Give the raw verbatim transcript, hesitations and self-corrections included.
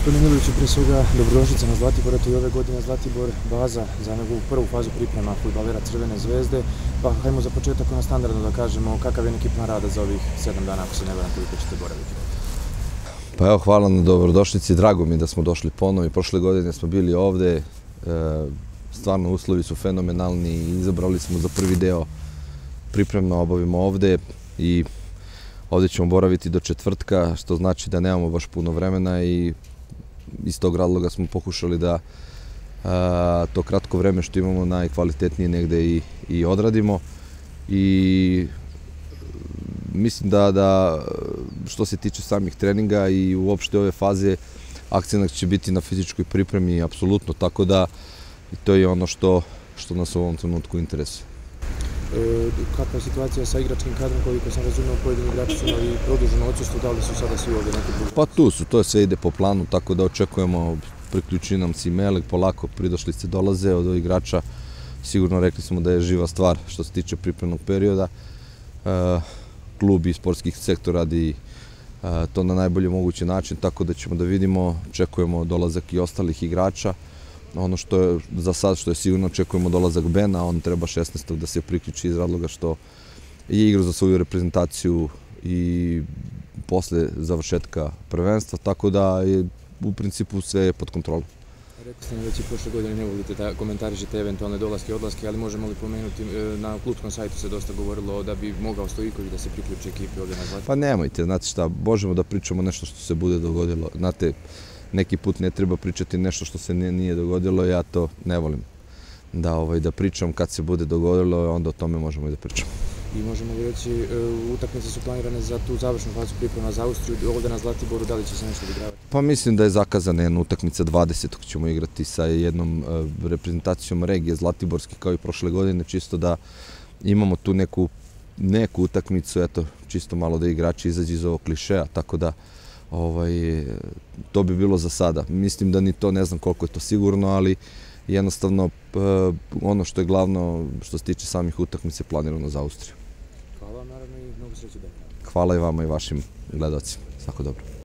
Gospodin Miloviću, pre svega dobrodošlica na Zlatibor, eto i ove godine Zlatibor baza za njegovu prvu fazu priprema fudbalera Crvene zvezde, pa hajmo za početak ono standardno da kažemo kakav je neki plan rada za ovih sedam dana, ako se ne varam, koliko ćete boraviti. Pa evo, hvala na dobrodošlici, drago mi je da smo došli ponovo i prošle godine smo bili ovde, stvarno uslovi su fenomenalni i izabrali smo za prvi deo priprema obavimo ovde i ovde ćemo boraviti do četvrtka, što znači da nemamo baš puno vremena i iz tog razloga smo pokušali da a, to kratko vreme što imamo najkvalitetnije negde i, i odradimo i mislim da, da što se tiče samih treninga i uopšte ove faze akcenat će biti na fizičkoj pripremi apsolutno, tako da to je ono što, što nas u ovom trenutku interesuje. E, kakva je situacija sa igračkim kadrom, koliko sam razumio, pojedini igrači su imali produženo odsustvo, da li su sada svi ovde neki drugi? Pa tu su, to sve ide po planu, tako da očekujemo, priključi nam se Melek, polako pridošlice dolaze od ovih igrača, sigurno rekli smo da je živa stvar što se tiče pripremnog perioda. E, klub i sportski sektor radi e, to na najbolji mogući način, tako da ćemo da vidimo, očekujemo dolazak i ostalih igrača. Ono što je za sad, što je sigurno, očekujemo dolazak Bena, on treba šesnaestog da se priključi iz razloga što je igrao za svoju reprezentaciju i posle završetka prvenstva, tako da je u principu sve pod kontrolom. Rekli ste mi već i prošle godine ne volite da komentarišete eventualne dolaske i odlaske, ali možemo li pomenuti, na klutskom sajtu se dosta govorilo da bi mogao Stojiković da se priključi ekipi ovde na Zlatiboru? Pa nemojte, znate šta, možemo da pričamo nešto što se bude dogodilo. Znate, neki put ne treba pričati nešto što se nije dogodilo, ja to ne volim da, ovaj, da pričam. Kad se bude dogodilo, onda o tome možemo i da pričamo. I možemo li reći, utakmice su planirane za tu završnu fazu priprema za Austriju, ovde na Zlatiboru, da li će se nešto odigravati? Pa mislim da je zakazana jedna utakmica, dvadesetog ćemo igrati sa jednom reprezentacijom regije Zlatiborski, kao i prošle godine, čisto da imamo tu neku, neku utakmicu, eto, čisto malo da igrači izađe iz ovog klišeja, tako da ovaj, to bi bilo za sada. Mislim da ni to, ne znam koliko je to sigurno, ali jednostavno ono što je glavno što se tiče samih utakmica je planirano za Austriju. Hvala vam naravno i mnogo sreće da. Hvala i vama i vašim gledalcima. Svako dobro.